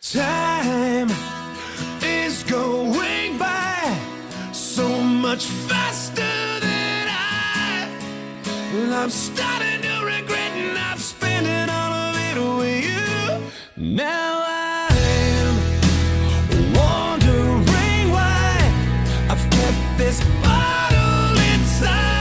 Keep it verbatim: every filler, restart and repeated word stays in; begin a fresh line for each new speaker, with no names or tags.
Time is going by so much faster than I. I'm starting to regret not spending all of it with you. Now I'm wondering why I've kept this bottle inside.